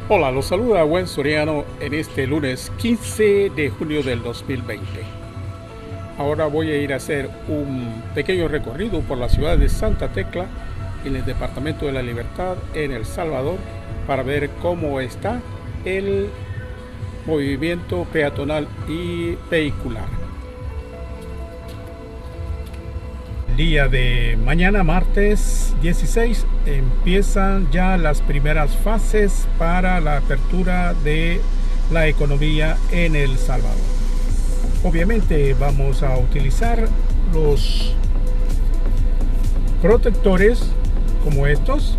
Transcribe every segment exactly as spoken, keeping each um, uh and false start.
Hola, los saluda Gwen Soriano en este lunes quince de junio del dos mil veinte. Ahora voy a ir a hacer un pequeño recorrido por la ciudad de Santa Tecla, en el departamento de La Libertad, en El Salvador, para ver cómo está el movimiento peatonal y vehicular. El día de mañana, martes dieciséis, empiezan ya las primeras fases para la apertura de la economía en El Salvador. Obviamente vamos a utilizar los protectores como estos,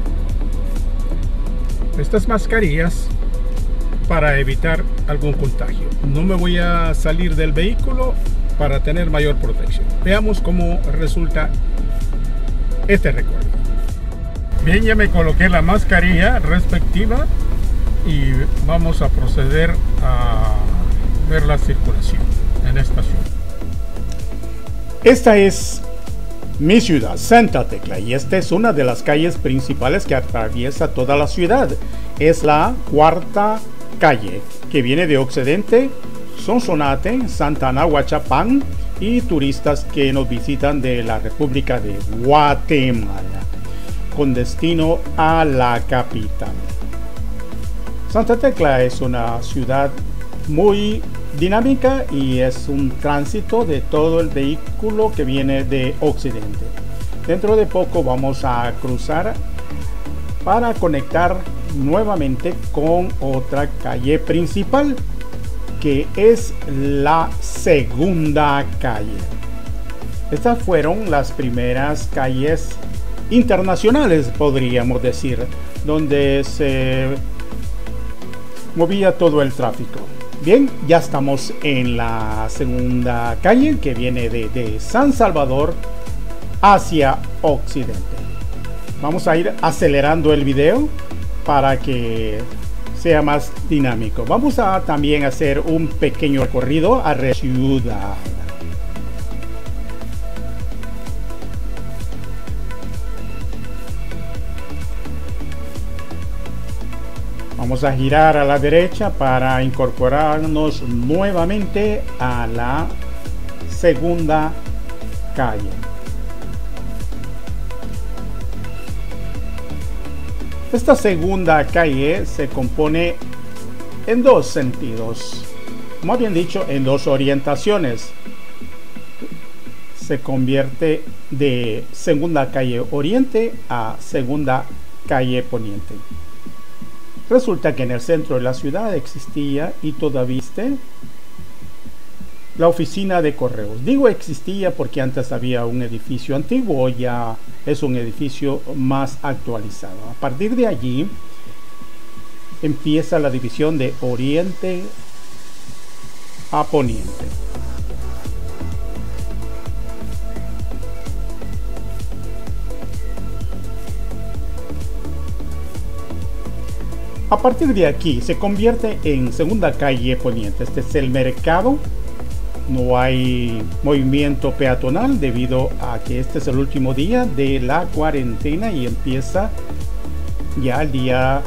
estas mascarillas, para evitar algún contagio. No me voy a salir del vehículo para tener mayor protección. Veamos cómo resulta este recorrido. Bien, ya me coloqué la mascarilla respectiva y vamos a proceder a ver la circulación en esta ciudad. Esta es mi ciudad, Santa Tecla, y esta es una de las calles principales que atraviesa toda la ciudad. Es la cuarta calle, que viene de Occidente, Sonsonate, Santana, Huachapán, y turistas que nos visitan de la República de Guatemala, con destino a la capital. Santa Tecla es una ciudad muy dinámica y es un tránsito de todo el vehículo que viene de Occidente. Dentro de poco vamos a cruzar para conectar nuevamente con otra calle principal, que es la segunda calle. Estas fueron las primeras calles internacionales, podríamos decir, donde se movía todo el tráfico. Bien, ya estamos en la segunda calle, que viene de, de San Salvador hacia Occidente. Vamos a ir acelerando el video para que sea más dinámico. Vamos a también hacer un pequeño recorrido a la ciudad. Vamos a girar a la derecha para incorporarnos nuevamente a la segunda calle. Esta segunda calle se compone en dos sentidos, más bien dicho, en dos orientaciones. Se convierte de segunda calle oriente a segunda calle poniente. Resulta que en el centro de la ciudad existía y todavía existe la oficina de correos. Digo existía porque antes había un edificio antiguo, ya es un edificio más actualizado. A partir de allí empieza la división de oriente a poniente. A partir de aquí se convierte en segunda calle poniente. Este es el mercado. No hay movimiento peatonal debido a que este es el último día de la cuarentena y empieza ya el día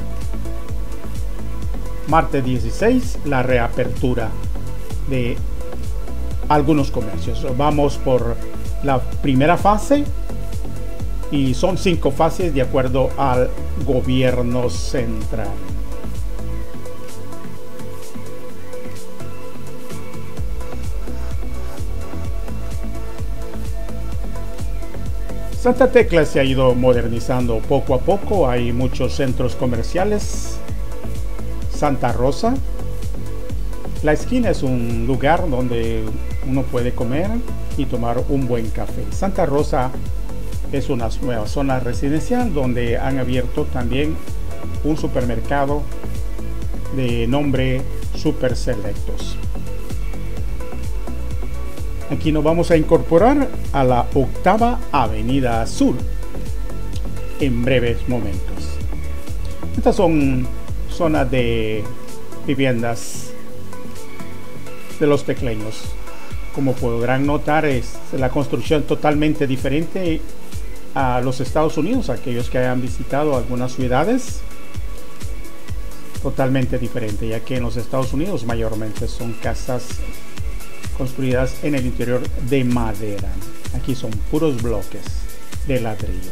martes dieciséis la reapertura de algunos comercios. Vamos por la primera fase y son cinco fases de acuerdo al gobierno central. Santa Tecla se ha ido modernizando poco a poco. Hay muchos centros comerciales. Santa Rosa, la esquina es un lugar donde uno puede comer y tomar un buen café. Santa Rosa es una nueva zona residencial donde han abierto también un supermercado de nombre Super Selectos. Aquí nos vamos a incorporar a la octava Avenida Sur en breves momentos. Estas son zonas de viviendas de los tecleños. Como podrán notar, es la construcción totalmente diferente a los Estados Unidos. Aquellos que hayan visitado algunas ciudades totalmente diferente, ya que en los Estados Unidos mayormente son casas construidas en el interior de madera. Aquí son puros bloques de ladrillo.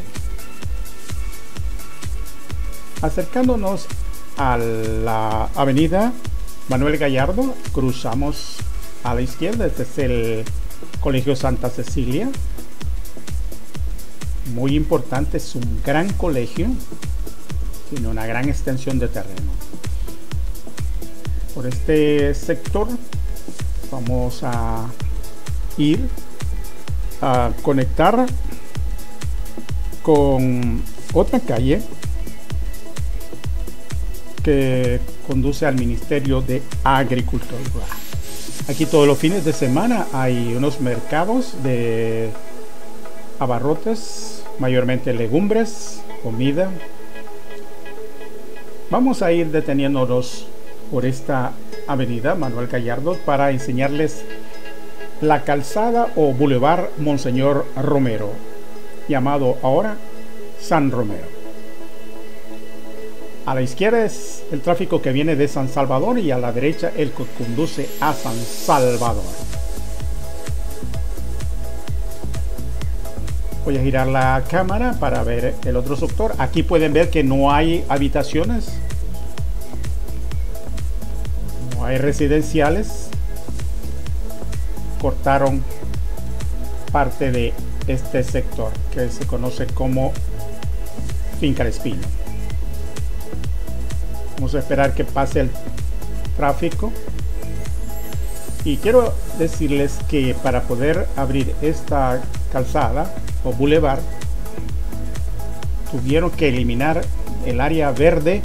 Acercándonos a la avenida Manuel Gallardo, cruzamos a la izquierda. Este es el Colegio Santa Cecilia, muy importante, es un gran colegio, tiene una gran extensión de terreno. Por este sector vamos a ir a conectar con otra calle que conduce al Ministerio de Agricultura. Aquí todos los fines de semana hay unos mercados de abarrotes, mayormente legumbres, comida. Vamos a ir deteniéndonos por esta avenida Manuel Gallardo para enseñarles la calzada o Boulevard Monseñor Romero, llamado ahora San Romero. A la izquierda es el tráfico que viene de San Salvador y a la derecha el que conduce a San Salvador. Voy a girar la cámara para ver el otro sector. Aquí pueden ver que no hay habitaciones, no hay residenciales. Cortaron parte de este sector que se conoce como Finca El Espino. Vamos a esperar que pase el tráfico. Y quiero decirles que para poder abrir esta calzada o boulevard tuvieron que eliminar el área verde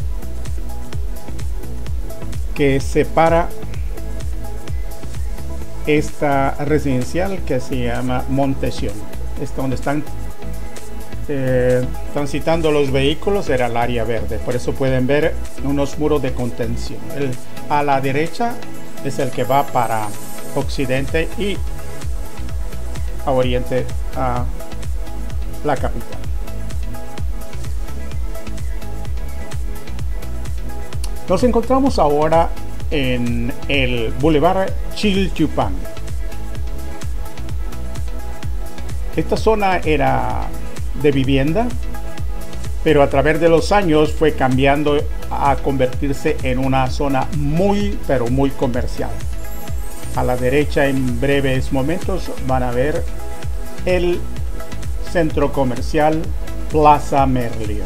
que separa esta residencial que se llama Montesión. Esta donde están eh, transitando los vehículos era el área verde, por eso pueden ver unos muros de contención. El, a la derecha es el que va para occidente y a oriente a la capital. Nos encontramos ahora en el Boulevard Chilchupan. Esta zona era de vivienda, pero a través de los años fue cambiando a convertirse en una zona muy pero muy comercial. A la derecha en breves momentos van a ver el centro comercial Plaza Merliot.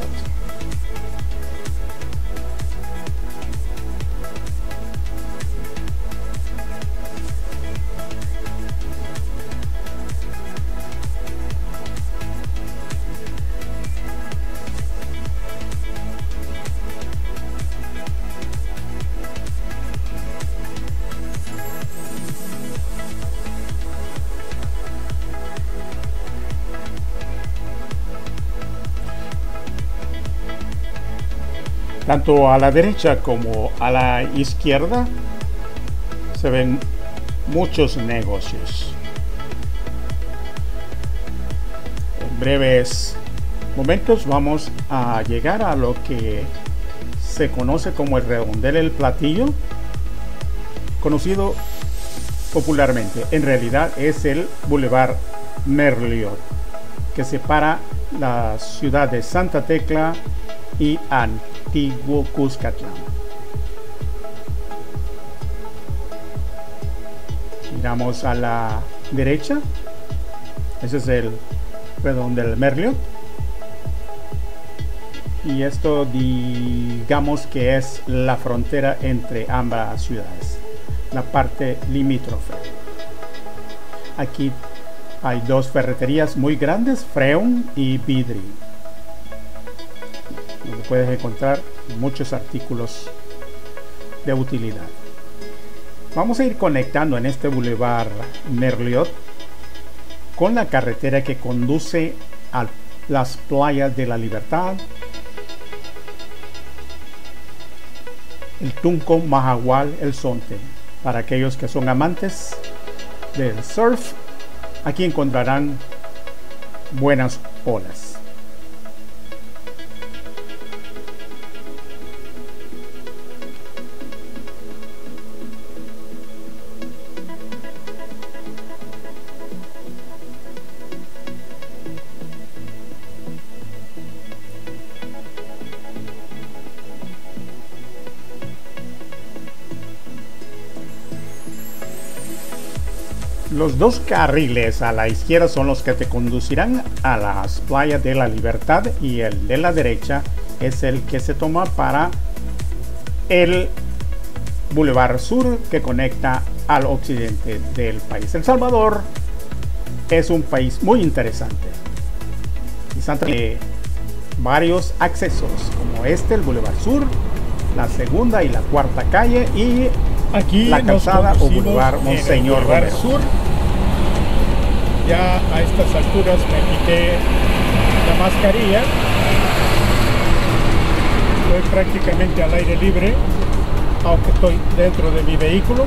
Tanto a la derecha como a la izquierda se ven muchos negocios. En breves momentos vamos a llegar a lo que se conoce como el redondel El Platillo, conocido popularmente. En realidad es el Boulevard Merliot, que separa la ciudad de Santa Tecla y Antiguo Cuscatlán. Miramos a la derecha, ese es el redondel Merliot, y esto digamos que es la frontera entre ambas ciudades, la parte limítrofe. Aquí hay dos ferreterías muy grandes, Freun y Vidri, donde puedes encontrar muchos artículos de utilidad. Vamos a ir conectando en este Boulevard Merliot con la carretera que conduce a las playas de la Libertad, el Tunco, Mahahual, el Zonte. Para aquellos que son amantes del surf, aquí encontrarán buenas olas. Los dos carriles a la izquierda son los que te conducirán a las playas de la Libertad y el de la derecha es el que se toma para el Boulevard Sur que conecta al occidente del país. El Salvador es un país muy interesante y Santa tiene varios accesos como este, el Boulevard Sur, la segunda y la cuarta calle y aquí la calzada o Boulevard Monseñor Boulevard Romero. Sur. Ya a estas alturas me quité la mascarilla, estoy prácticamente al aire libre, aunque estoy dentro de mi vehículo,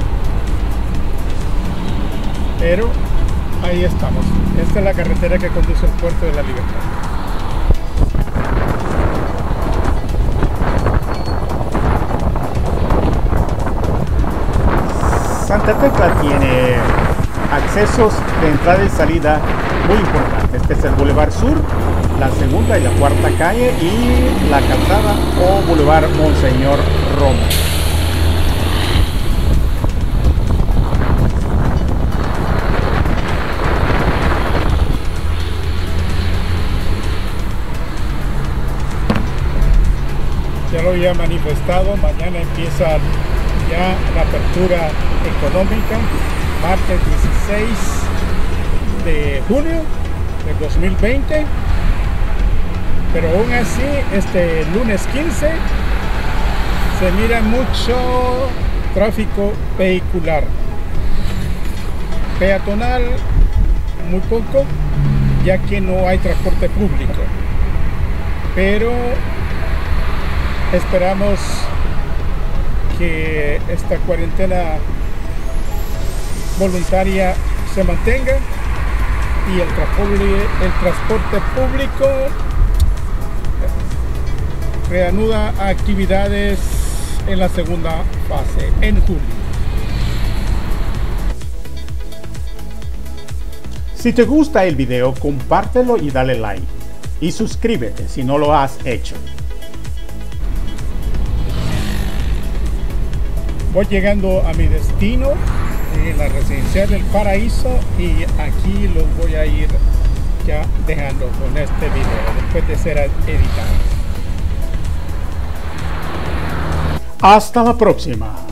pero ahí estamos. Esta es la carretera que conduce al Puerto de la Libertad. Santa Tecla tiene accesos de entrada y salida muy importantes. Este es el Boulevard Sur, la segunda y la cuarta calle y la calzada o Boulevard Monseñor Romero. Ya lo había manifestado, mañana empieza ya la apertura económica, martes dieciséis de junio del dos mil veinte, pero aún así este lunes quince se mira mucho tráfico vehicular, peatonal muy poco, ya que no hay transporte público, pero esperamos que esta cuarentena voluntaria se mantenga y el, el transporte público reanuda actividades en la segunda fase, en julio. Si te gusta el video, compártelo y dale like. Y suscríbete si no lo has hecho. Voy llegando a mi destino, en la residencial del Paraíso, y aquí los voy a ir ya dejando con este video después de ser editado. Hasta la próxima.